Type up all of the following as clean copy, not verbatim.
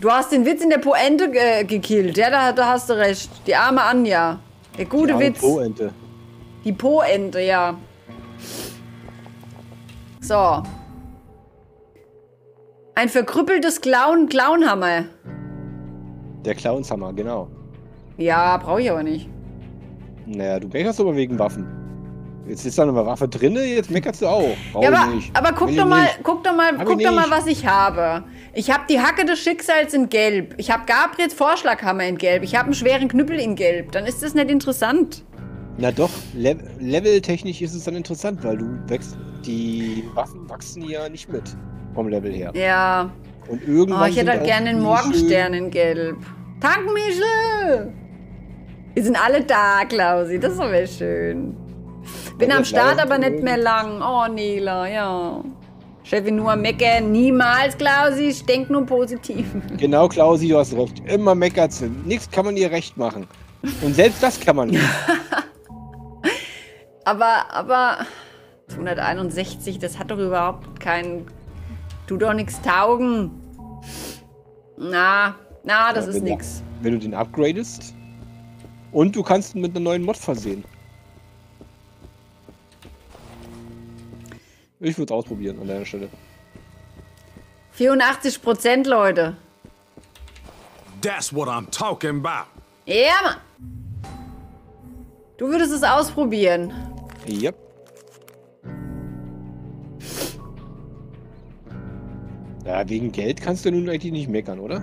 Du hast den Witz in der Poente gekillt. Ja, da hast du recht. Die arme Anja. Der gute Witz. Poente. Die Poente, ja. So. Ein verkrüppeltes Clownhammer. Der Clownshammer, genau. Ja, brauche ich aber nicht. Naja, du meckerst aber wegen Waffen. Jetzt ist da noch eine Waffe drin, jetzt meckerst du auch. Ja, aber guck doch mal, was ich habe. Ich habe die Hacke des Schicksals in Gelb. Ich habe Gabriels Vorschlaghammer in Gelb. Ich habe einen schweren Knüppel in Gelb. Dann ist das nicht interessant. Na doch, leveltechnisch ist es dann interessant, weil die Waffen wachsen ja nicht mit vom Level her. Ja. Und irgendwann ich hätte halt gerne den Morgenstern in Gelb. Tankmichel! Wir sind alle da, Klausi. Das ist aber schön. Bin am Start, aber nicht mehr lang. Oh, Nela, ja. Chefin, nur meckern. Niemals, Klausi. Ich denke nur positiv. Genau, Klausi, du hast recht. Immer meckert sie. Nichts kann man ihr recht machen. Und selbst das kann man nicht. aber 261, das hat doch überhaupt keinen... Tut doch nichts taugen. Na, das ist nix. Wenn du den upgradest und du kannst ihn mit einer neuen Mod versehen. Ich würde es ausprobieren an deiner Stelle. 84%, Leute. That's what I'm talking about. Ja, Mann. Du würdest es ausprobieren. Yep. Ja, wegen Geld kannst du nun eigentlich nicht meckern, oder?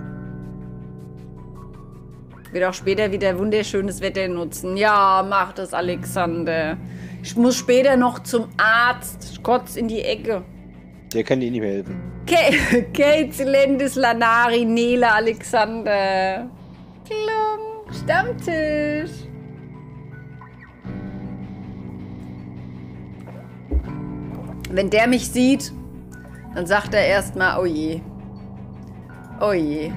Wird auch später wieder wunderschönes Wetter nutzen. Ja, mach das, Alexander. Ich muss später noch zum Arzt. Ich kotz in die Ecke. Der kann dir nicht mehr helfen. Kate Zelendis Lanari Nele Alexander. Klung, Stammtisch. Wenn der mich sieht, dann sagt er erstmal, oh je. Oh je.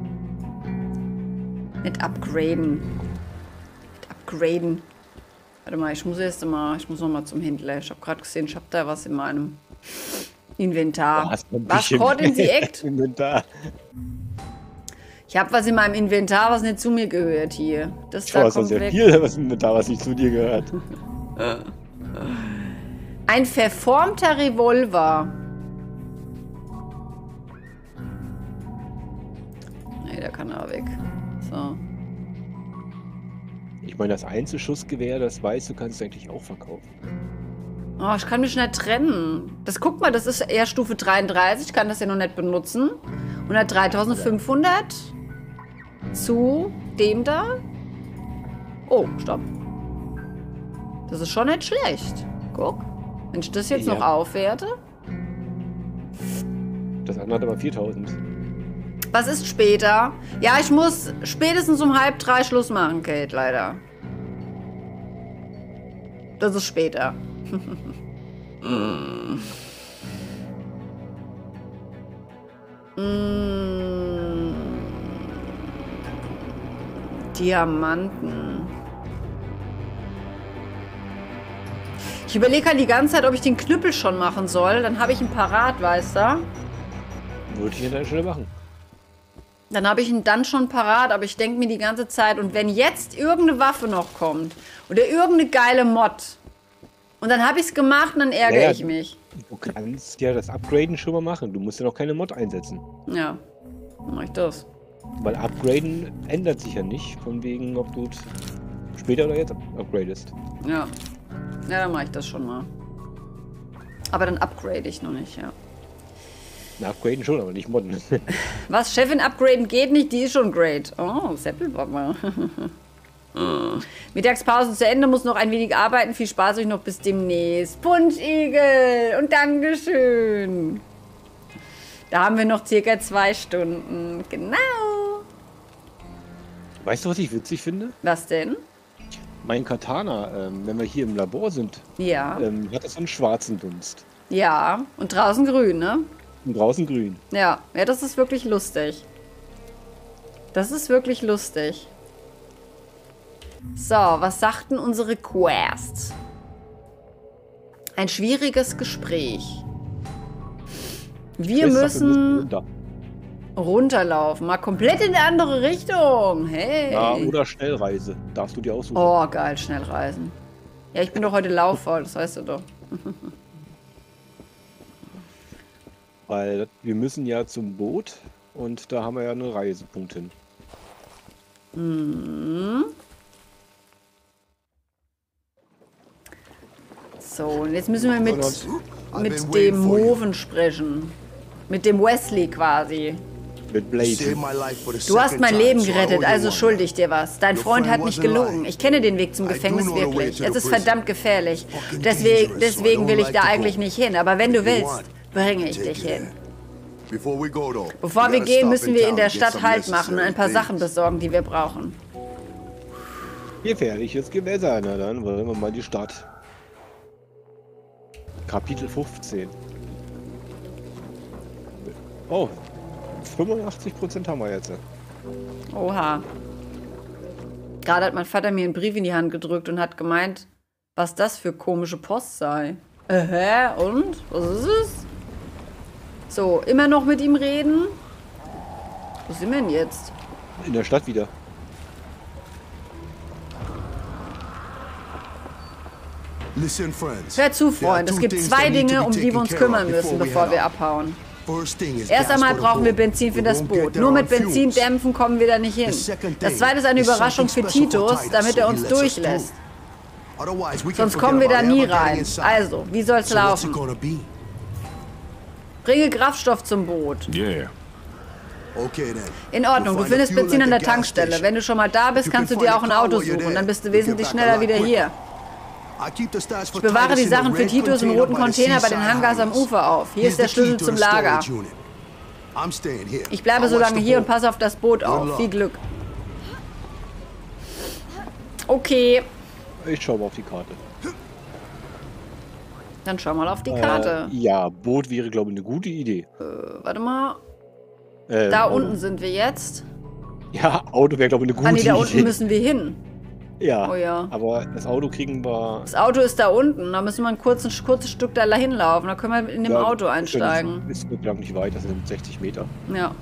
Nicht upgraden. Nicht upgraden. Warte mal, ich muss noch mal zum Händler. Ich habe gerade gesehen, ich habe da was in meinem Inventar. Was in the Act? Inventar. Ich habe was in meinem Inventar, was nicht zu mir gehört hier. Das da kommt sehr viel, was im Inventar, was nicht zu dir gehört. Ein verformter Revolver. Nee, der kann aber weg. So. Ich meine, das Einzelschussgewehr, das weißt du, kannst du eigentlich auch verkaufen. Oh, ich kann mich nicht trennen. Guck mal, das ist eher Stufe 33. Ich kann das ja noch nicht benutzen. 103.500 zu dem da. Oh, stopp. Das ist schon nicht schlecht. Guck. Wenn ich das jetzt noch aufwerte. Das andere hat aber 4.000. Was ist später? Ja, ich muss spätestens um 2:30 Schluss machen, Kate, leider. Das ist später. Diamanten. Ich überlege halt die ganze Zeit, ob ich den Knüppel schon machen soll. Dann habe ich ihn parat, weißt du? Würde ich an deiner Stelle machen. Dann habe ich ihn dann schon parat, aber ich denke mir die ganze Zeit, und wenn jetzt irgendeine Waffe noch kommt oder irgendeine geile Mod und dann habe ich es gemacht und dann ärgere ich mich. Du kannst ja das Upgraden schon mal machen. Du musst ja noch keine Mod einsetzen. Ja, dann mache ich das. Weil Upgraden ändert sich ja nicht, von wegen, ob du später oder jetzt upgradest. Ja, dann mache ich das schon mal. Aber dann upgrade ich noch nicht, ja. Na, upgraden schon, aber nicht modden. Was? Chefin upgraden geht nicht, die ist schon great. Oh, Seppelbombe. Mittagspause zu Ende, muss noch ein wenig arbeiten. Viel Spaß euch noch bis demnächst. Punschigel und Dankeschön. Da haben wir noch circa 2 Stunden. Genau. Weißt du, was ich witzig finde? Was denn? Mein Katana, wenn wir hier im Labor sind, ja. Hat das so einen schwarzen Dunst. Ja, und draußen grün, ne? Und draußen grün. Ja, das ist wirklich lustig. Das ist wirklich lustig. So, was sagten unsere Quests? Ein schwieriges Gespräch. Wir müssen... Runterlaufen. Mal komplett in eine andere Richtung. Hey. Ja, oder Schnellreise. Darfst du dir aussuchen. Oh, geil, schnell reisen. Ja, ich bin doch heute laufvoll, das weißt du doch. Weil wir müssen ja zum Boot und da haben wir ja eine Reisepunkt hin. Mhm. So, und jetzt müssen wir mit dem Moven sprechen. Mit dem Wesley quasi. Mit Blade. Du hast mein Leben gerettet, also schulde ich dir was. Dein Freund hat nicht gelogen. Ich kenne den Weg zum Gefängnis wirklich. Es ist verdammt gefährlich. Deswegen will ich da eigentlich nicht hin. Aber wenn du willst, bringe ich dich hin. Bevor wir gehen, müssen wir in der Stadt Halt machen und ein paar Sachen besorgen, die wir brauchen. Gefährliches Gewässer. Na dann wollen wir mal die Stadt. Kapitel 15. Oh, 85% haben wir jetzt. Oha. Gerade hat mein Vater mir einen Brief in die Hand gedrückt und hat gemeint, was das für komische Post sei. Hä? Und? Was ist es? So, immer noch mit ihm reden? Wo sind wir denn jetzt? In der Stadt wieder. Hör zu, Freund. Es gibt zwei Dinge, um die wir uns kümmern müssen, bevor wir abhauen. Erst einmal brauchen wir Benzin für das Boot. Nur mit Benzindämpfen kommen wir da nicht hin. Das zweite ist eine Überraschung für Titus, damit er uns durchlässt. Sonst kommen wir da nie rein. Also, wie soll's laufen? Bringe Kraftstoff zum Boot. Yeah. In Ordnung, du findest Benzin an der Tankstelle. Wenn du schon mal da bist, kannst du dir auch ein Auto suchen und dann bist du wesentlich schneller wieder hier. Ich bewahre die Sachen für Titus im roten Container bei den Hangars am Ufer auf. Hier ist der Schlüssel zum Lager. Ich bleibe so lange hier und passe auf das Boot auf. Viel Glück. Okay. Ich schau mal auf die Karte. Dann schau mal auf die Karte. Ja, Boot wäre, glaube ich, eine gute Idee. Warte mal. Da Auto. unten sind wir jetzt. Ja, Auto wäre, glaube ich, eine gute Idee. Da unten müssen wir hin. Ja, Oh ja. aber das Auto kriegen wir... Das Auto ist da unten. Da müssen wir ein kurzes Stück da hinlaufen. Da können wir in dem Auto einsteigen. Das ist nicht weit, das sind 60 Meter. Ja.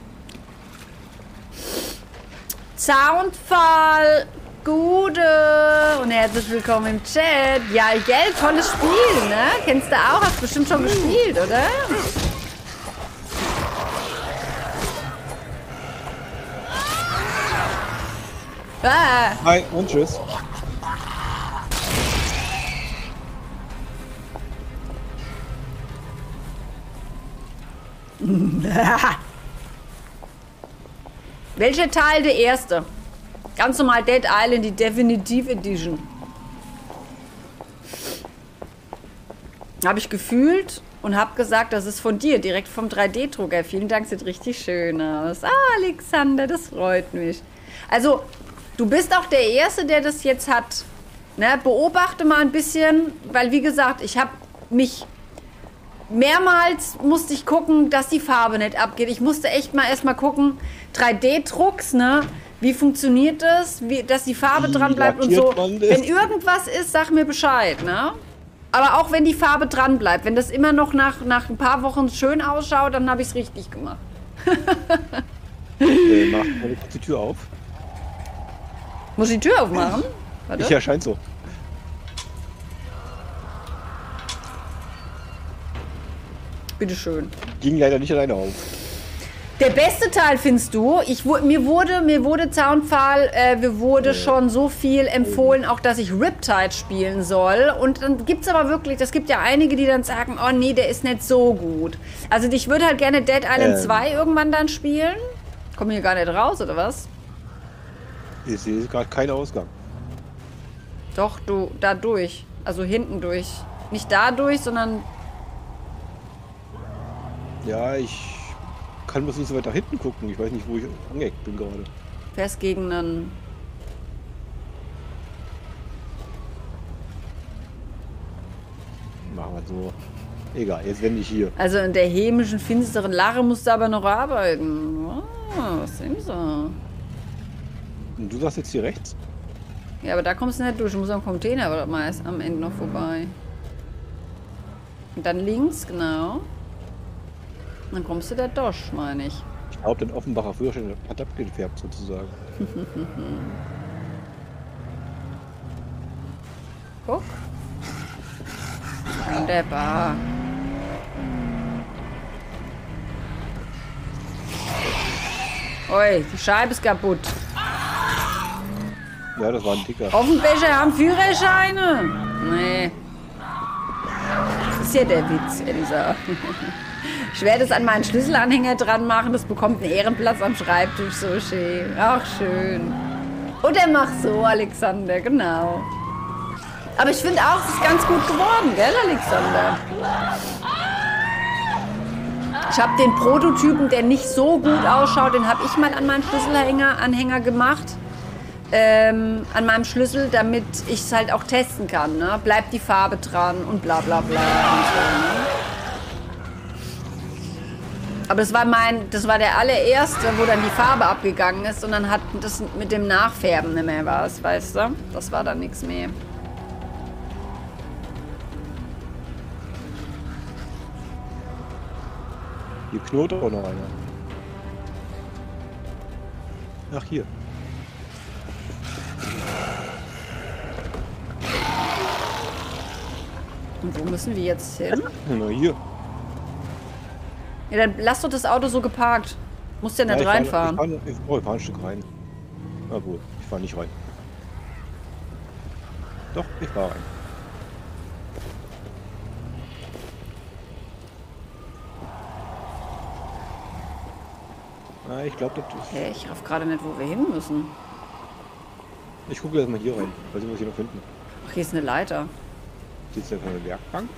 Soundfall. Gute. Und herzlich willkommen im Chat. Ja, gell, tolles Spiel, ne? Kennst du auch? Hast bestimmt schon gespielt, oder? Ah. Hi und tschüss. Welcher Teil? Der erste. Ganz normal Dead Island, die Definitive Edition. Habe ich gefühlt und habe gesagt, das ist von dir, direkt vom 3D-Drucker. Vielen Dank, sieht richtig schön aus. Ah, Alexander, das freut mich. Also, du bist auch der Erste, der das jetzt hat. Ne? Beobachte mal ein bisschen, weil wie gesagt, ich habe mich mehrmals musste ich gucken, dass die Farbe nicht abgeht. Ich musste echt mal erstmal gucken, 3D-Drucks, ne? Wie funktioniert das? Dass die Farbe dran bleibt und so. Wenn irgendwas ist, sag mir Bescheid, ne? Aber auch wenn die Farbe dran bleibt, wenn das immer noch nach ein paar Wochen schön ausschaut, dann habe ich es richtig gemacht. Mach mal die Tür auf. Muss ich die Tür aufmachen? Warte. Ja, scheint so. Bitteschön. Ging leider nicht alleine auf. Der beste Teil findest du? Mir wurde Soundfall, mir wurde schon so viel empfohlen, auch dass ich Riptide spielen soll. Und dann gibt's aber wirklich, das gibt ja einige, die dann sagen, oh nee, der ist nicht so gut. Also ich würde halt gerne Dead Island 2 irgendwann dann spielen. Komm hier gar nicht raus, oder was? Ich sehe gerade keinen Ausgang. Doch, du, da durch. Also hinten durch. Nicht da durch, sondern... Ja, ich kann bloß nicht so weit nach hinten gucken. Ich weiß nicht, wo ich angeeckt bin gerade. Fährst gegen einen... Machen wir so. Egal, jetzt wende ich hier. Also in der hämischen, finsteren Lache musst du aber noch arbeiten. Oh, was sind sie? Und du sagst jetzt hier rechts? Ja, aber da kommst du nicht durch. Du musst am Container aber meist am Ende noch vorbei. Und dann links, genau. Dann kommst du da durch, meine ich. Ich glaube, den Offenbacher Führerschein hat abgefärbt sozusagen. Guck. Wunderbar. Ui, die Scheibe ist kaputt. Ja, das war ein Dicker. Offenbecher haben Führerscheine. Nee. Das ist ja der Witz, Elsa. Ich werde es an meinen Schlüsselanhänger dran machen. Das bekommt einen Ehrenplatz am Schreibtisch. So schön. Ach, schön. Oder mach so, Alexander. Genau. Aber ich finde auch, es ist ganz gut geworden, gell, Alexander? Ich habe den Prototypen, der nicht so gut ausschaut, den habe ich mal an meinen Schlüsselanhänger gemacht. An meinem Schlüssel, damit ich es halt auch testen kann. Ne? Bleibt die Farbe dran und bla bla bla. Und so, ne? Aber das war der allererste, wo dann die Farbe abgegangen ist und dann hat das mit dem Nachfärben nicht mehr was, weißt du? Das war dann nichts mehr. Hier knurrt auch noch einer. Ach, hier. Und wo müssen wir jetzt hin? Na, hier. Ja, dann lass doch das Auto so geparkt. Musst ja nicht reinfahren. Ich fahr ein Stück rein. Obwohl, ich fahr nicht rein. Doch, ich fahr rein. Ah, ich glaube, das ist... Hey, ich raff gerade nicht, wo wir hin müssen. Ich gucke erstmal hier rein, weil sie was hier noch finden. Ach, hier ist eine Leiter. Sitzt da eine Werkbank?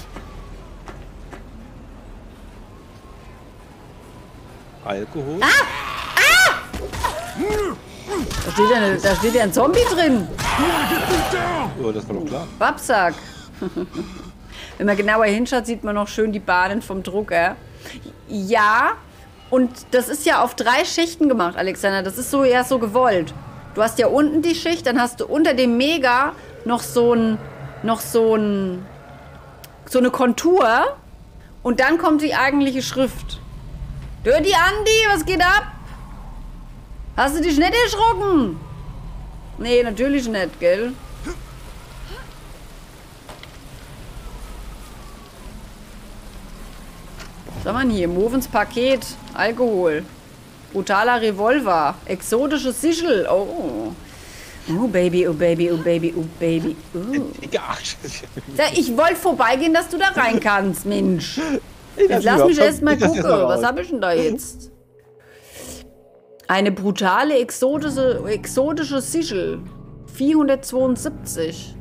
Alkohol? Da steht ja ein Zombie drin. Oh, das war doch klar. Wapsack. Wenn man genauer hinschaut, sieht man noch schön die Bahnen vom Drucker. Ja, und das ist ja auf 3 Schichten gemacht, Alexander. Das ist so ja so gewollt. Du hast ja unten die Schicht, dann hast du unter dem Mega noch so eine Kontur und dann kommt die eigentliche Schrift. Dirty Andi, was geht ab? Hast du dich nicht erschrocken? Nee, natürlich nicht, gell? Was haben wir denn hier? Movens Paket, Alkohol, brutaler Revolver, exotische Sichel. Oh. Oh Baby, oh Baby, oh Baby, oh Baby. Egal. Ich wollte vorbeigehen, dass du da rein kannst, Mensch. Jetzt lass mich erst mal gucken. Was habe ich denn da jetzt? Eine brutale, exotische Sichel. 472.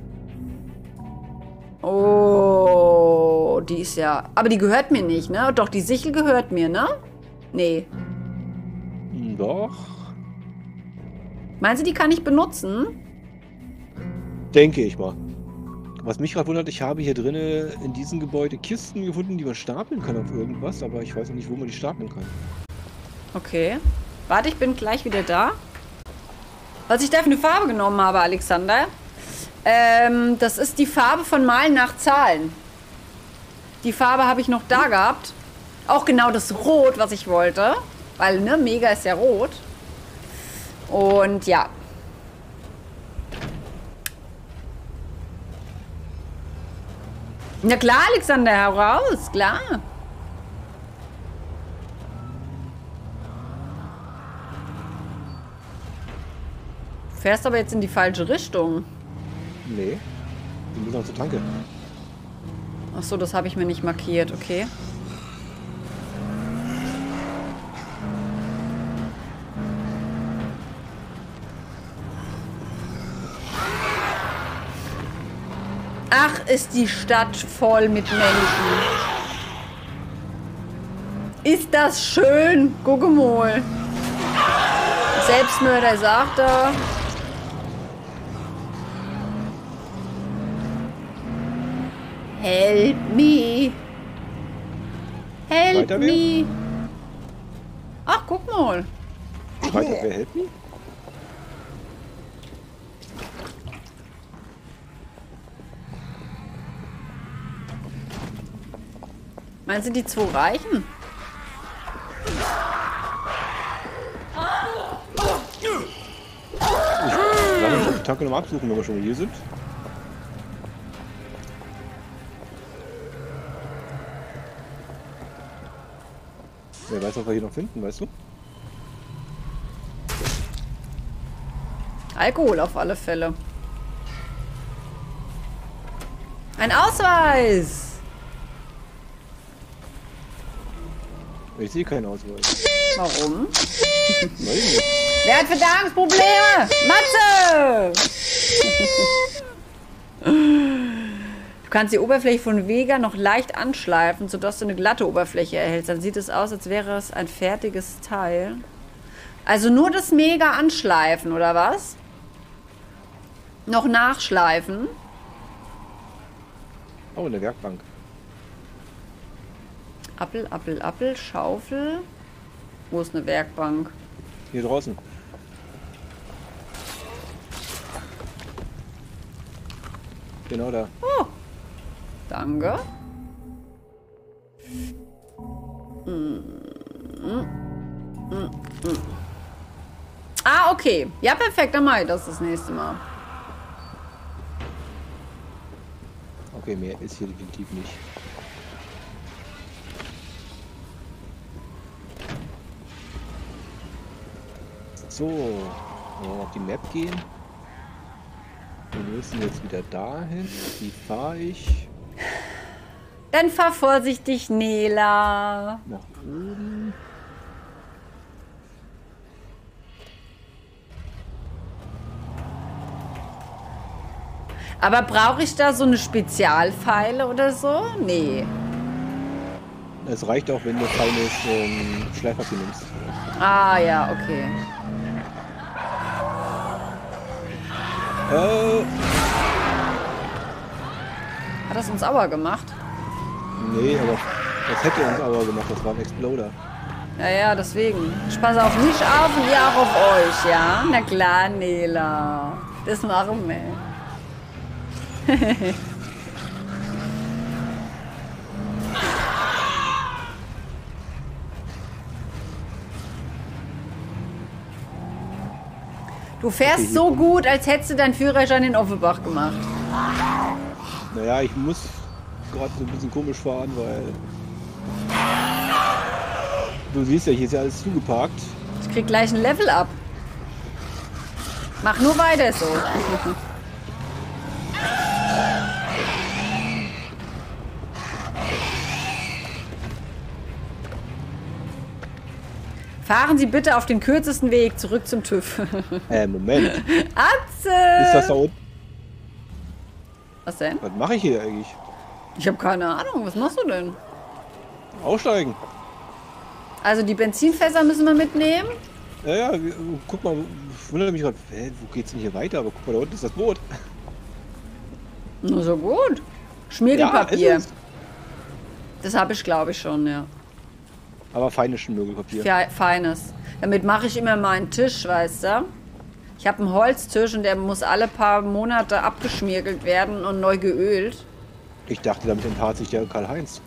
Oh, die ist ja... Aber die gehört mir nicht, ne? Doch, die Sichel gehört mir, ne? Nee. Doch. Meinst du, die kann ich benutzen? Denke ich mal. Was mich gerade wundert, ich habe hier drinnen in diesem Gebäude Kisten gefunden, die man stapeln kann auf irgendwas, aber ich weiß noch nicht, wo man die stapeln kann. Okay. Warte, ich bin gleich wieder da. Was ich da für eine Farbe genommen habe, Alexander, das ist die Farbe von Malen nach Zahlen. Die Farbe habe ich noch da gehabt. Auch genau das Rot, was ich wollte. Weil, ne, Mega ist ja rot. Und ja. Na klar, Alexander, heraus, klar. Du fährst aber jetzt in die falsche Richtung. Nee. Die müssen noch zur Tanke. Ach so, das habe ich mir nicht markiert, okay. Ach, ist die Stadt voll mit Menschen. Ist das schön? Guck mal. Selbstmörder sagt er. Help me. Help Weiter me. Ach, guck mal. Weiter, wer help me? Meinst du, die 2 reichen? Tanke nochmal absuchen, wenn wir schon hier sind. Wer weiß, was wir hier noch finden, weißt du? Alkohol auf alle Fälle. Ein Ausweis! Ich sehe keinen Ausweis. Warum? Weiß nicht. Wer hat Verdauungsprobleme? Matze! Du kannst die Oberfläche von Vega noch leicht anschleifen, sodass du eine glatte Oberfläche erhältst. Dann sieht es aus, als wäre es ein fertiges Teil. Also nur das Mega anschleifen, oder was? Noch nachschleifen. Oh, eine Werkbank. Appel, Appel, Appel, Schaufel. Wo ist eine Werkbank? Hier draußen. Genau da. Oh, danke. Ah, okay. Ja, perfekt, dann mache ich das nächste Mal. Okay, mehr ist hier definitiv nicht. So, wollen wir auf die Map gehen. Wir müssen jetzt wieder dahin. Wie fahre ich? Dann fahr vorsichtig, Nela. Nach oben. Aber brauche ich da so eine Spezialpfeile oder so? Nee. Es reicht auch, wenn du feines Schleifpapier nimmst. Ah, ja, okay. Hat das uns Aua gemacht? Nee, aber das hätte uns aber gemacht. Das war ein Exploder. Ja, ja, deswegen. Ich passe auf mich auf und ihr auch auf euch, ja? Na klar, Nela. Das machen wir. Du fährst Okay, so gut, als hättest du deinen Führerschein in Offenbach gemacht. Naja, ich muss gerade so ein bisschen komisch fahren, weil... Du siehst ja, hier ist ja alles zugeparkt. Ich krieg gleich ein Level up. Mach nur weiter so. Fahren Sie bitte auf den kürzesten Weg zurück zum TÜV. Moment. Atze! Ist das da unten? Was denn? Was mache ich hier eigentlich? Ich habe keine Ahnung. Was machst du denn? Aussteigen. Also die Benzinfässer müssen wir mitnehmen. Ja, guck mal, ich wundere mich gerade, wo geht's denn hier weiter? Aber guck mal, da unten ist das Boot. Na so gut. Schmirgelpapier. Ja, ist es. Das habe ich, glaube ich, schon, ja. Aber feines Schmirgelpapier. Feines. Damit mache ich immer meinen Tisch, weißt du? Ich habe einen Holztisch und der muss alle paar Monate abgeschmirgelt werden und neu geölt. Ich dachte, damit entpaart sich der Karl-Heinz.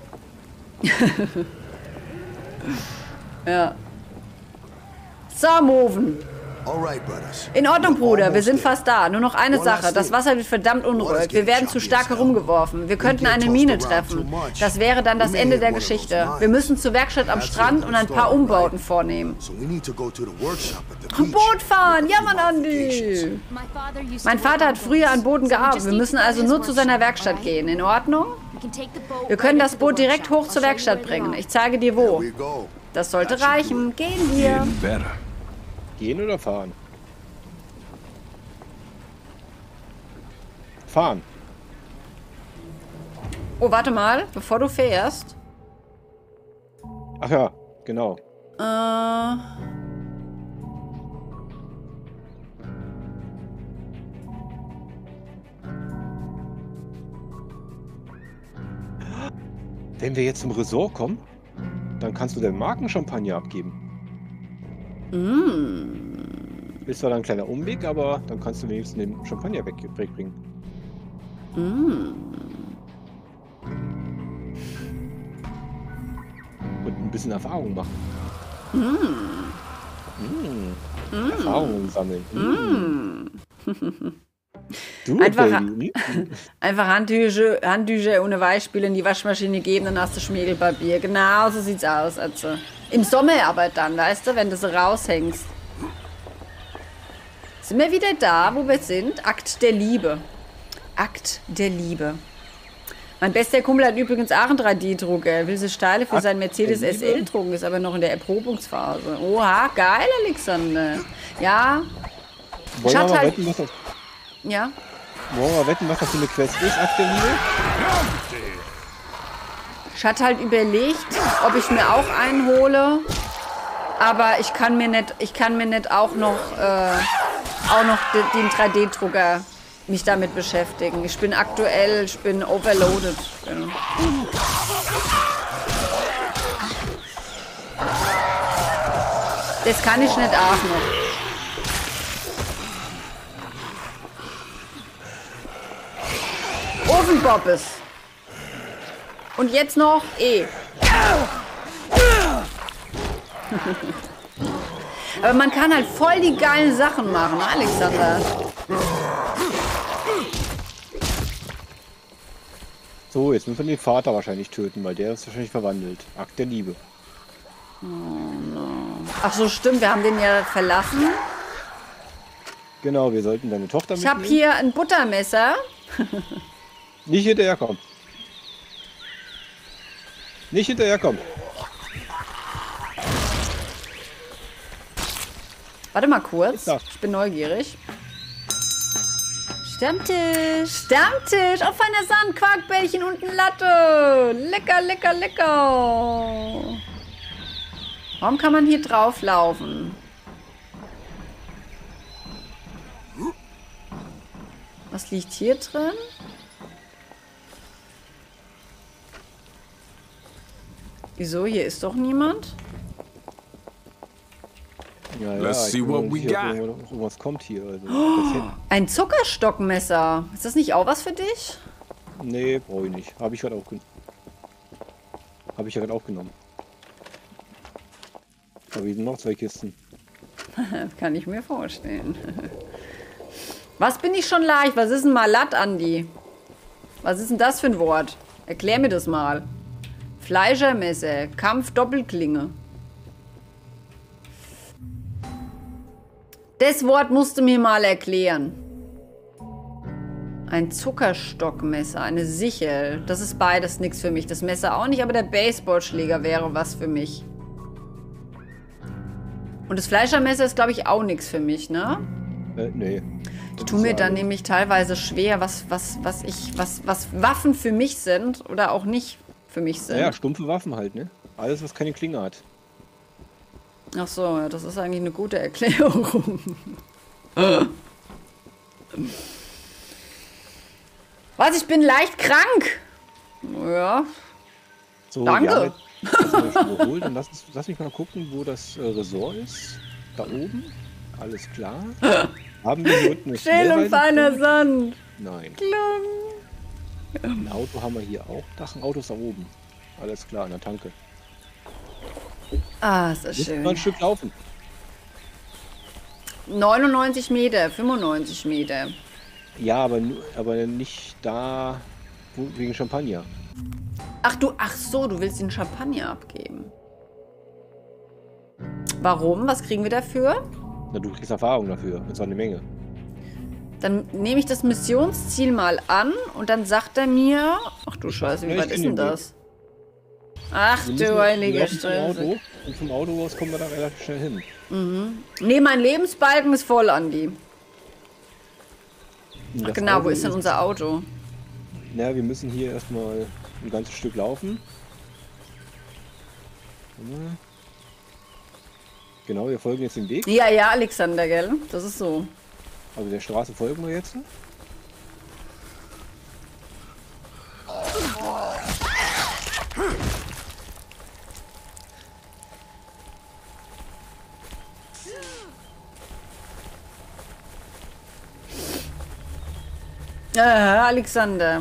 Ja. So, Moven. In Ordnung, Bruder. Wir sind fast da. Nur noch eine Sache. Das Wasser wird verdammt unruhig. Wir werden zu stark herumgeworfen. Wir könnten eine Mine treffen. Das wäre dann das Ende der Geschichte. Wir müssen zur Werkstatt am Strand und ein paar Umbauten vornehmen. Boot fahren! Ja, Mann, Andi! Mein Vater hat früher an Booten gearbeitet. Wir müssen also nur zu seiner Werkstatt gehen. In Ordnung? Wir können das Boot direkt hoch zur Werkstatt bringen. Ich zeige dir wo. Das sollte reichen. Gehen wir. Gehen oder fahren? Fahren. Oh, warte mal. Bevor du fährst. Ach ja, genau. Wenn wir jetzt zum Resort kommen, dann kannst du den Markenchampagner abgeben. Ist zwar dann ein kleiner Umweg, aber dann kannst du wenigstens den Champagner wegbringen. Und ein bisschen Erfahrung machen. Erfahrungen sammeln. Du, Einfach, Baby. einfach Handtücher ohne Weichspüler in die Waschmaschine geben, dann hast du Schmiergelpapier. Genau so sieht's aus. Also. Im Sommer aber dann, weißt du, wenn du sie raushängst. Sind wir wieder da, wo wir sind? Akt der Liebe. Akt der Liebe. Mein bester Kumpel hat übrigens auch einen 3D-Drucker. Er will sich Steile für seinen Mercedes SL drucken, ist aber noch in der Erprobungsphase. Oha, geil, Alexander. Ja. Wollen wir mal halt, wetten, was das, ja. wollen wir mal wetten, was das für eine Quest ist, Akt der Liebe? Ich hatte halt überlegt, ob ich mir auch einen hole. Aber ich kann mir nicht auch noch den 3D-Drucker mich damit beschäftigen. Ich bin overloaded. Genau. Das kann ich nicht auch noch. Ofenbobbes. Und jetzt noch E. Aber man kann halt voll die geilen Sachen machen, Alexander. So, jetzt müssen wir den Vater wahrscheinlich töten, weil der ist wahrscheinlich verwandelt. Akt der Liebe. Oh no. Ach so, stimmt, wir haben den ja verlassen. Genau, wir sollten deine Tochter Ich mitnehmen. habe hier ein Buttermesser. Nicht hinterherkommen. Nicht hinterherkommen. Warte mal kurz. Ja. Ich bin neugierig. Stammtisch. Stammtisch. Auf einer Sand, Quarkbällchen und ein Latte. Lecker, lecker, lecker. Warum kann man hier drauf laufen? Was liegt hier drin? Wieso? Hier ist doch niemand. Ja, Let's see what we got. Was kommt hier? Also, Ein Zuckerstockmesser. Ist das nicht auch was für dich? nee, brauche ich nicht. Habe ich gerade aufgenommen. Aber hier sind noch 2 Kisten. Das kann ich mir vorstellen. Was bin ich schon leicht? Was ist denn Malat, Andi? Was ist denn das für ein Wort? Erklär mir das mal. Fleischermesser, Kampf Doppelklinge. Das Wort musst du mir mal erklären. Ein Zuckerstockmesser, eine Sichel. Das ist beides nichts für mich. Das Messer auch nicht, aber der Baseballschläger wäre was für mich. Und das Fleischermesser ist, glaube ich, auch nichts für mich, ne? Nee. Die tun mir dann nämlich teilweise schwer, was Waffen für mich sind oder auch nicht für mich sind. Ja, stumpfe Waffen halt, ne? Alles, was keine Klinge hat. Ach so, ja, das ist eigentlich eine gute Erklärung. Was, ich bin leicht krank. Ja, So, danke. Ja, das haben wir schon geholt. Dann lass mich mal gucken, wo das Ressort ist. Da oben. Alles klar. Haben wir hier unten eine Schön und feiner Sand. Nein. Klung. Ein Auto haben wir hier auch. Ach, ein Auto ist da oben. Alles klar, an der Tanke. Ah, ist das Müssen wir schön. ein Stück laufen. 99 Meter, 95 Meter. Ja, aber nicht da wegen Champagner. Ach so, du willst den Champagner abgeben. Warum? Was kriegen wir dafür? Na, du kriegst Erfahrung dafür. Und zwar eine Menge. Dann nehme ich das Missionsziel mal an und dann sagt er mir... Ach du Scheiße, wie Ja, weit ich ist kenn denn den das? Ach Wir du müssen- heilige wir laufen zum Scheiße. Auto, und vom Auto aus kommen wir da relativ schnell hin. Nee, mein Lebensbalken ist voll, Andi. Und Ach das genau, Auto wo ist denn unser Auto? Na, wir müssen hier erstmal ein ganzes Stück laufen. Genau, wir folgen jetzt dem Weg. Ja, ja, Alexander, gell? Das ist so. Also der Straße folgen wir jetzt. Alexander.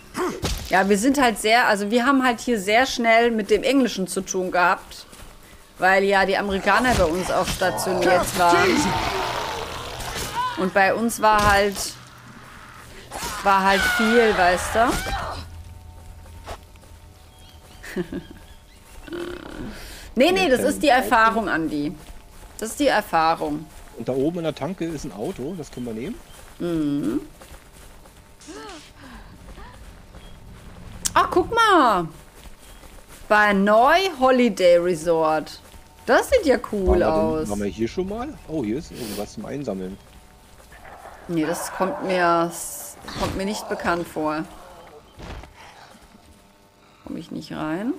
Ja, wir sind halt sehr, also wir haben halt hier sehr schnell mit dem Englischen zu tun gehabt. Weil ja die Amerikaner bei uns auch stationiert waren. Und bei uns war halt viel, weißt du? Nee, das ist die Erfahrung, Andi. Das ist die Erfahrung. Und da oben in der Tanke ist ein Auto, das können wir nehmen. Mhm. Ach, guck mal. Bei Neu Holiday Resort. Das sieht ja cool aus. Waren wir hier schon mal? Oh, hier ist irgendwas zum Einsammeln. Nee, das kommt mir nicht bekannt vor. Komme ich nicht rein.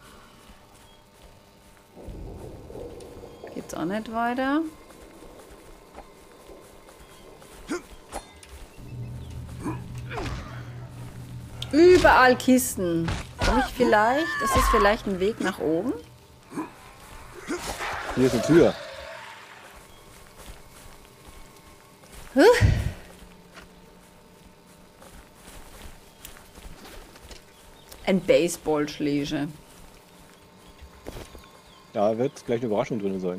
Geht's auch nicht weiter. Überall Kisten. Komme ich vielleicht? Ist das vielleicht ein Weg nach oben? Hier ist eine Tür. Ein Baseballschläger. Da wird gleich eine Überraschung drin sein.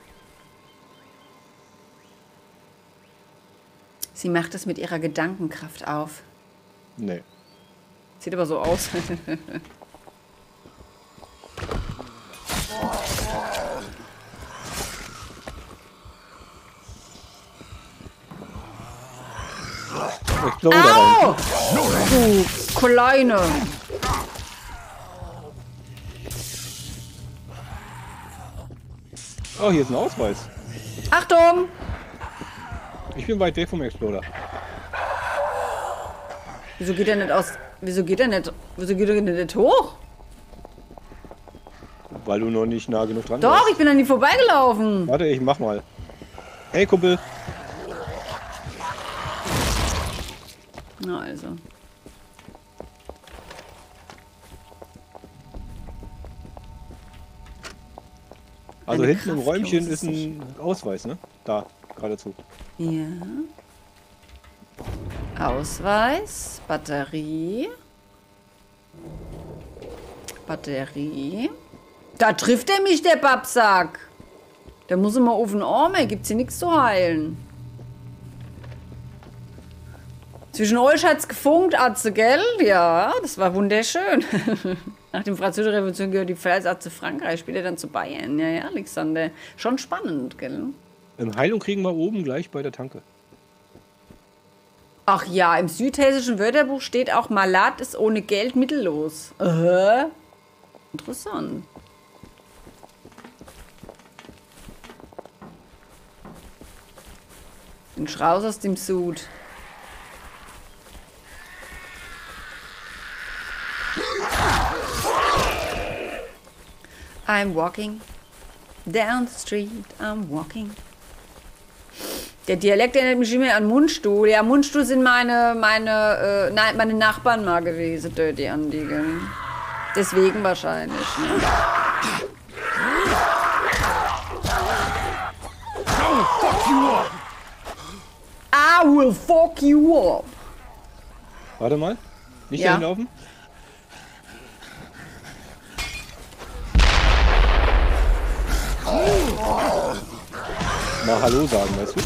Sie macht es mit ihrer Gedankenkraft auf. Nee. Sieht aber so aus. Au! Du Kleine! Oh, hier ist ein Ausweis. Achtung! Ich bin weit weg vom Exploder. Wieso geht er nicht aus... Wieso geht er nicht hoch? Weil du noch nicht nah genug dran Doch, warst. ich bin an die vorbeigelaufen. Warte, ich mach mal. Hey, Kumpel. Na also. Also Eine hinten im Räumchen kraftlose ist ein Ausweis, ne? Da, geradezu. Ja. Ausweis, Batterie. Batterie. Da trifft er mich, der Babsack. Der muss immer auf den Arm, gibt's hier nichts zu heilen. Zwischen euch hat's gefunkt, Atze, gell? Ja, das war wunderschön. Nach dem Französischen Revolution gehört die Pfalz zu Frankreich, später dann zu Bayern. Ja, Alexander. Schon spannend, gell? Heilung kriegen wir oben gleich bei der Tanke. Ach ja, im südhessischen Wörterbuch steht auch, Malat ist ohne Geld mittellos. Interessant. Bin raus aus dem Sud. I'm walking down the street, I'm walking. Der Dialekt erinnert mich immer an Mundstuhl. Ja, Mundstuhl sind meine Nachbarn mal gewesen, die anliegen. Deswegen wahrscheinlich. Ne? I will fuck you up. Warte mal. Nicht Ja. dahin laufen. Mal Hallo sagen, weißt du?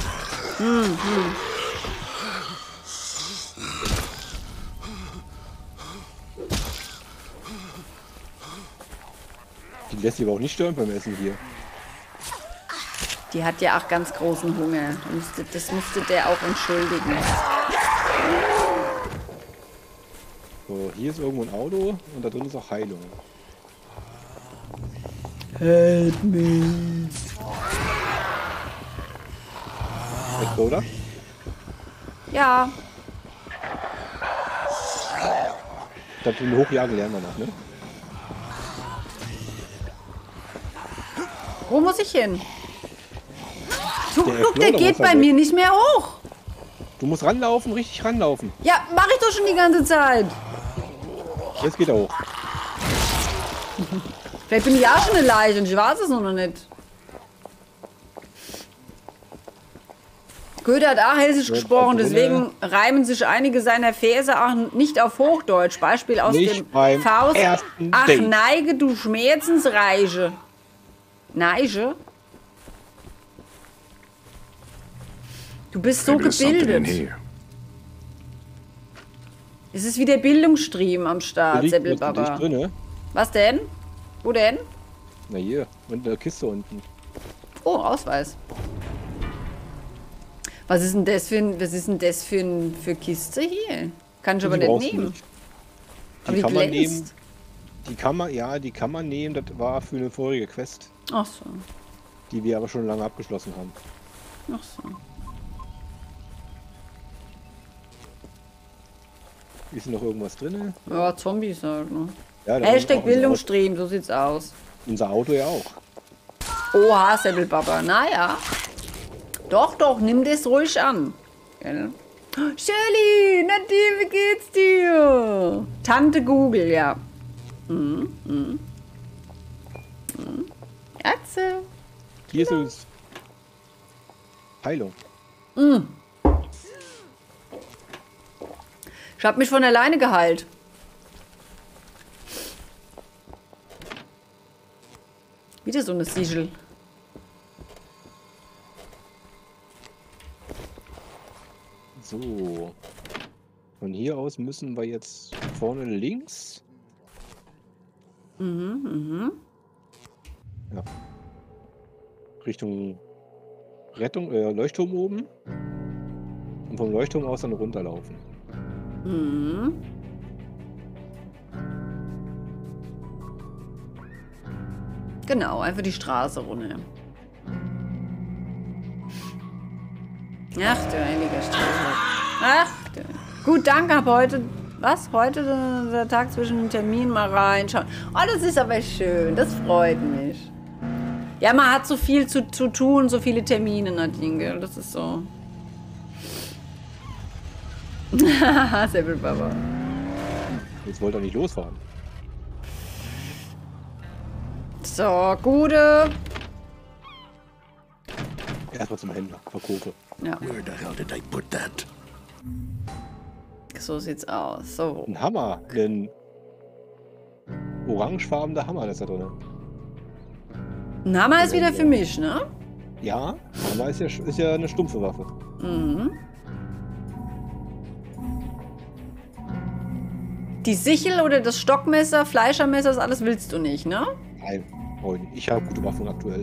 Die lässt sich aber auch nicht stören beim Essen hier. Die hat ja auch ganz großen Hunger. Das musste der auch entschuldigen. So, hier ist irgendwo ein Auto und da drin ist auch Heilung. Help me. Exploder? Ja. Das tun wir hochjagen lernen wir noch, ne? Wo muss ich hin? Der Guck, der Exploder geht muss bei halt mir nicht mehr hoch. Du musst ranlaufen, richtig ranlaufen. Ja, mach ich doch schon die ganze Zeit. Jetzt geht er hoch. Vielleicht bin ich auch schon eine Leiche und ich weiß es noch nicht. Goethe hat auch Hessisch gesprochen, deswegen reimen sich einige seiner Verse auch nicht auf Hochdeutsch. Beispiel aus Nicht dem beim Faust. ersten Ach, Date. neige, du Schmerzensreiche. Neige? Du bist so Maybe there's something in gebildet. here. Es ist wie der Bildungsstream am Da Start, liegt Seppelbaba. nicht drin, ne? Was denn? Wo denn? Na hier, und der Kiste unten. Oh, Ausweis. Was ist denn das für Kiste hier? Kann ich aber Die nicht brauchst du nehmen. nicht. Aber Die die kann man nehmen. glänzt. Die kann man nehmen. Das war für eine vorige Quest, Ach so. die wir aber schon lange abgeschlossen haben. Ach so. Ist noch irgendwas drin? Ja, Zombies halt, ne? Ja, da Hashtag unten auch Bildungsstream, so sieht's aus. unser Auto ja auch. Oha, Seppelbaba. Naja. Doch, doch, nimm das ruhig an. Gell? Shelly, Nadine, wie geht's dir? Tante Google, ja. Atze. Hier ist uns Heilung. Ich hab mich von alleine geheilt. Wieder so eine Siegel. So. Von hier aus müssen wir jetzt vorne links. Ja. Richtung Leuchtturm oben. Und vom Leuchtturm aus dann runterlaufen. Genau, einfach die Straße runter. Ach du heiliger Straße. Ach du. Gut, danke, ab heute. Was? Heute der Tag zwischen den Terminen mal reinschauen. Oh, das ist aber schön. Das freut mich. Ja, man hat so viel zu tun, so viele Termine, Nadine, gell? Das ist so. Seppelbaba. Jetzt wollte er nicht losfahren. So, Gute. Erstmal zum Händler, Verkäufe. Ja, Where the hell did they put that? so sieht's aus. So. Ein Hammer, ein orangefarbener Hammer, das ist da drin. Ein Hammer ist wieder für mich, ne? Ja, Hammer ist ja eine stumpfe Waffe. Die Sichel oder das Stockmesser, Fleischermesser, das alles willst du nicht, ne? Nein, brauche ich nicht. Ich habe gute Waffen aktuell.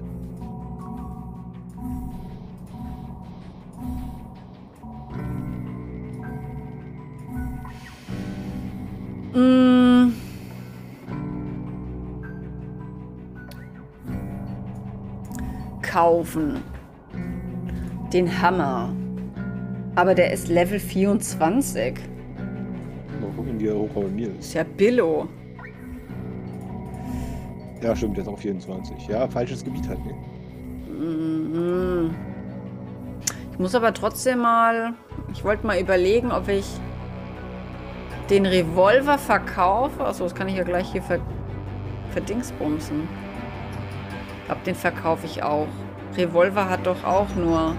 Kaufen. Den Hammer. Aber der ist Level 24. Mal gucken, wie er hoch bei mir ist. Ist ja Billo. Ja, stimmt, jetzt auf 24. Ja, falsches Gebiet halt, ne? Ich muss aber trotzdem mal... Ich wollte mal überlegen, ob ich den Revolver verkaufe. Achso, das kann ich ja gleich hier verdingsbumsen. Ich glaube, den verkaufe ich auch. Revolver hat doch auch nur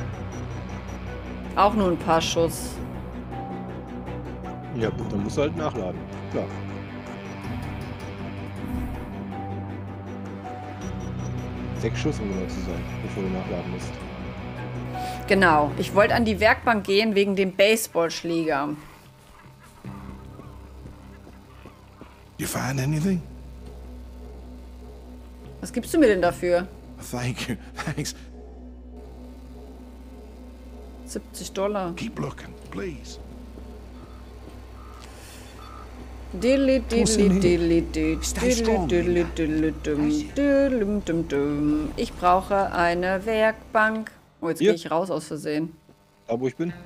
ein paar Schuss. Ja gut, dann musst du halt nachladen. Klar. Sechs Schuss, um genau zu sein, bevor du nachladen musst. Genau. Ich wollte an die Werkbank gehen wegen dem Baseballschläger. You find anything? Was gibst du mir denn dafür? Thank you. Thanks. $70. Keep looking, please. Diddly, diddly, diddly, diddly, Stay strong, diddly, diddly, diddly, diddly. Ich brauche eine Werkbank. Oh, jetzt Hier. gehe ich raus aus Versehen. Da, wo ich bin.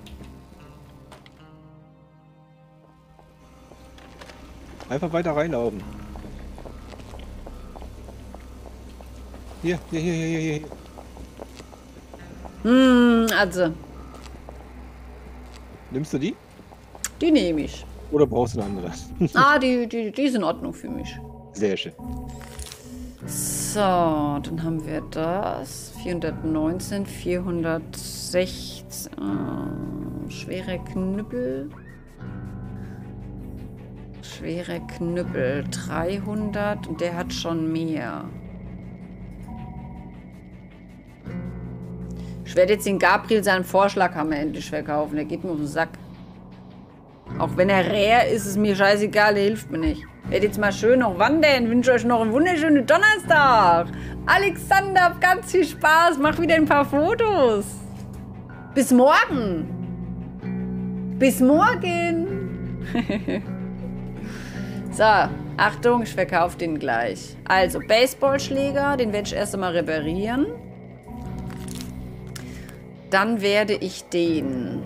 Einfach weiter reinlaufen. Hier. Also, Nimmst du die? die nehme ich. Oder brauchst du eine andere? Ah, die ist in Ordnung für mich. Sehr schön. So, dann haben wir das. 419, 416. Schwere Knüppel. – 300. Und der hat schon mehr. Ich werde jetzt den Gabriel seinen Vorschlaghammer endlich verkaufen. Der geht mir auf den Sack. Auch wenn er rare ist, ist mir scheißegal, der hilft mir nicht. Werdet jetzt mal schön noch wandern. Ich wünsche euch noch einen wunderschönen Donnerstag. Alexander, habt ganz viel Spaß. Mach wieder ein paar Fotos. Bis morgen. Bis morgen. So, Achtung, ich verkaufe den gleich. Also, Baseballschläger, den werde ich erst einmal reparieren. Dann werde ich den...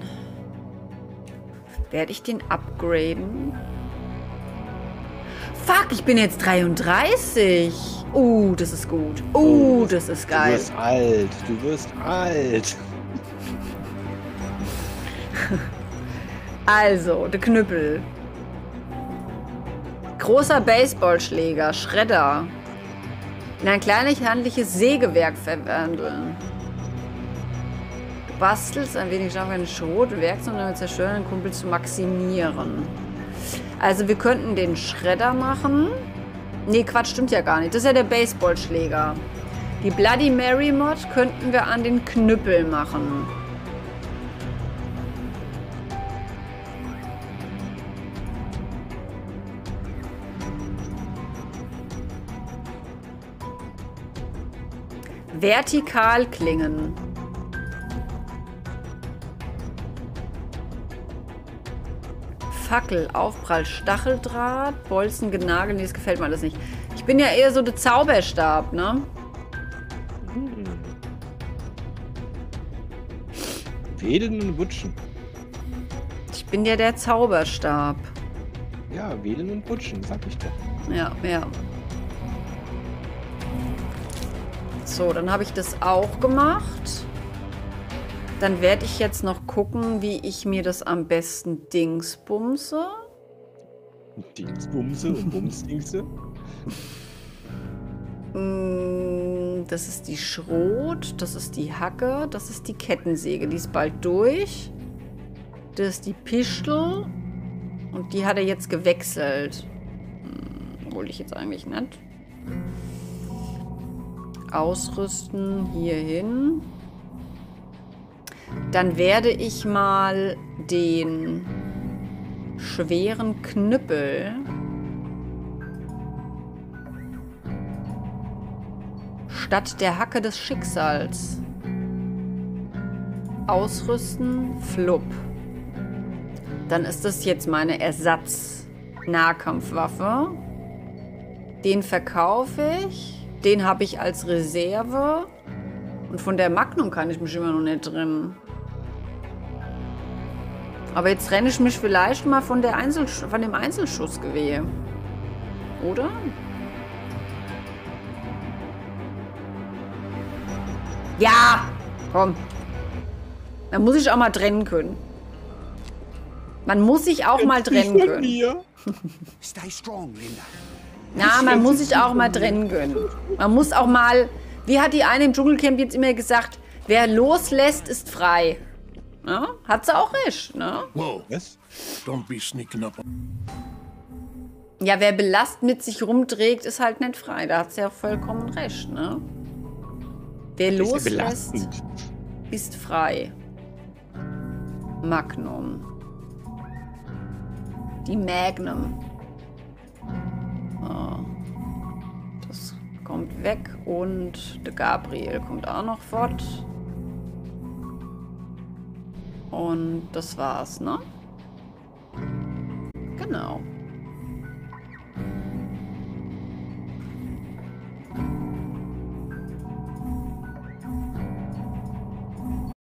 upgraden? Fuck, ich bin jetzt 33. Das ist gut. Das ist geil. Du wirst alt. Du wirst alt. Also, der Knüppel. Großer Baseballschläger, Schredder. In ein kleinlich-handliches Sägewerk verwandeln. Du bastelst ein wenig auf einen Schrot, Werkzeug, um damit zerstörenden Kumpel zu maximieren. Also wir könnten den Schredder machen. Nee, Quatsch, stimmt ja gar nicht. Das ist ja der Baseballschläger. Die Bloody Mary Mod könnten wir an den Knüppel machen. Vertikalklingen. Fackel, Aufprall, Stacheldraht, Bolzen, genagelt. Nee, das gefällt mir alles nicht. Ich bin ja eher so der Zauberstab, ne? Wählen und Wutschen. Ich bin ja der Zauberstab. Ja, wählen und Wutschen, sag ich doch. Ja, ja. So, dann habe ich das auch gemacht. Dann werde ich jetzt noch gucken, wie ich mir das am besten dingsbumse. Dingsbumse und Bumsdingse? Das ist die Schrot, das ist die Hacke, das ist die Kettensäge. Die ist bald durch. Das ist die Pischtel. Und die hat er jetzt gewechselt. Wollte ich jetzt eigentlich nicht. Ausrüsten, hier hin. Dann werde ich mal den schweren Knüppel statt der Hacke des Schicksals ausrüsten, flupp. Dann ist das jetzt meine Ersatz-Nahkampfwaffe. Den verkaufe ich. Den habe ich als Reserve. Und von der Magnum kann ich mich immer noch nicht trennen. Aber jetzt trenne ich mich vielleicht mal von dem Einzelschussgewehr. Oder? Ja! Komm. Man muss sich auch mal trennen können. Man muss sich auch mal trennen können. Stay strong, Linda. Ja, man muss sich auch mal trennen können. Man muss auch mal... Wie hat die eine im Dschungelcamp jetzt immer gesagt, wer loslässt, ist frei. Ja, hat sie auch recht, ne? Whoa. Yes? Don't be sneaking up. Ja, wer Belast mit sich rumträgt, ist halt nicht frei. Da hat sie auch vollkommen recht, ne? Wer loslässt, ist frei. Magnum. Die Magnum. Oh. Das kommt weg und der Gabriel kommt auch noch fort. Und das war's, ne? Genau.